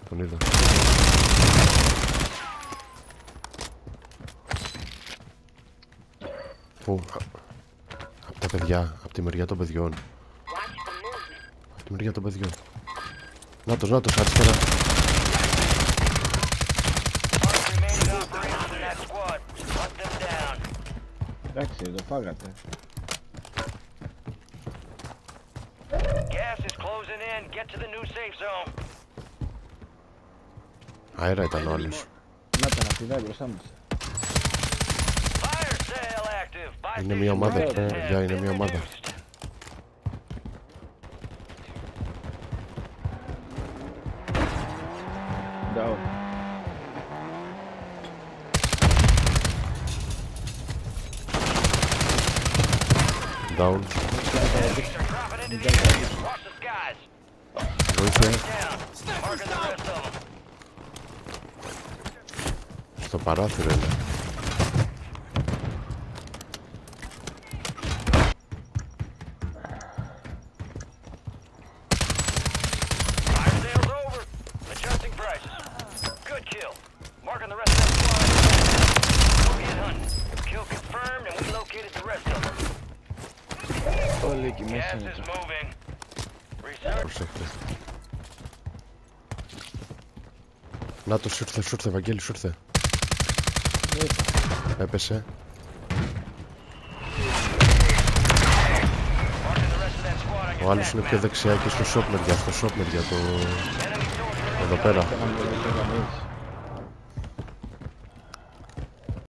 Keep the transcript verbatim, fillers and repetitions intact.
Τον είδα. Πού? Απ' τα παιδιά, απ' τη μεριά των παιδιών. Απ' τη μεριά των παιδιών. Νάτος, νάτος, αριστερά. Εντάξει, το φάγατε. Αέρα ήταν ο άλλος. Να τα να πηδάει μπροστά μας. Είναι μια ομάδα, παιδιά, είναι μια ομάδα. Down. Down. Βοήθεια. Στο παράθυρο είναι. Όλοι εκεί μέσα είναι το. Προσέχτε. Να το σου ήρθε, σου ήρθε, Βαγγέλη, σου ήρθε. Έπεσε. Ο άλλος είναι πιο δεξιά και στο shop μεριά, στο shop μεριά, το... εδώ πέρα.